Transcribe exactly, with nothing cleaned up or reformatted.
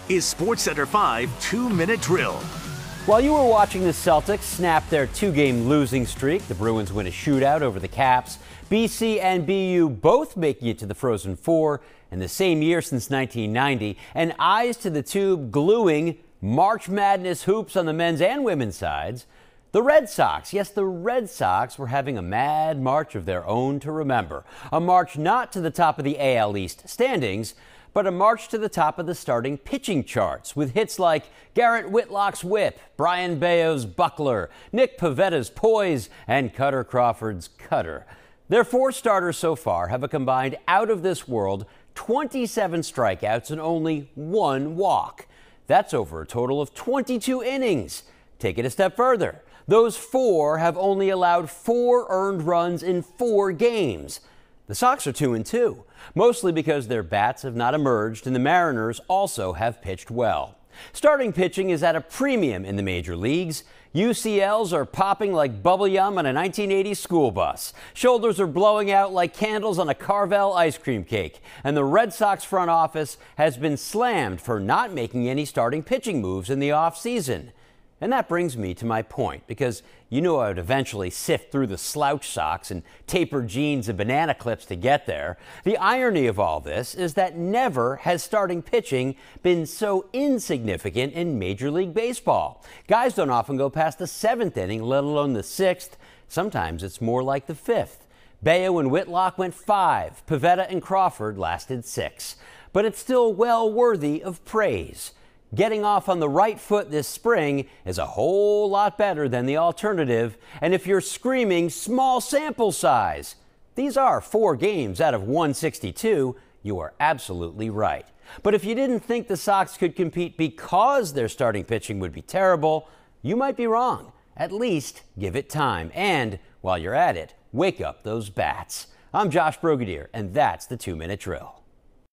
is SportsCenter five two-minute drill. While you were watching the Celtics snap their two-game losing streak, the Bruins win a shootout over the Caps, B C and B U both making it to the Frozen Four in the same year since nineteen ninety, and eyes to the tube gluing March Madness hoops on the men's and women's sides. The Red Sox, yes, the Red Sox were having a mad march of their own to remember. A march not to the top of the A L East standings, but a march to the top of the starting pitching charts with hits like Garrett Whitlock's whip, Brian Bayo's buckler, Nick Pavetta's poise, and Cutter Crawford's cutter. Their four starters so far have a combined out-of-this-world twenty-seven strikeouts and only one walk. That's over a total of twenty-two innings. Take it a step further. Those four have only allowed four earned runs in four games. The Sox are two and two, mostly because their bats have not emerged and the Mariners also have pitched well. Starting pitching is at a premium in the major leagues. U C Ls are popping like bubble yum on a nineteen eighties school bus. Shoulders are blowing out like candles on a Carvel ice cream cake. And the Red Sox front office has been slammed for not making any starting pitching moves in the offseason. And that brings me to my point, because you knew I would eventually sift through the slouch socks and tapered jeans and banana clips to get there. The irony of all this is that never has starting pitching been so insignificant in Major League Baseball. Guys don't often go past the seventh inning, let alone the sixth. Sometimes it's more like the fifth. Bayo and Whitlock went five. Pivetta and Crawford lasted six. But it's still well worthy of praise. Getting off on the right foot this spring is a whole lot better than the alternative. And if you're screaming small sample size, these are four games out of one sixty-two, you are absolutely right. But if you didn't think the Sox could compete because their starting pitching would be terrible, you might be wrong. At least give it time. And while you're at it, wake up those bats. I'm Josh Brogadier, and that's the two-minute drill.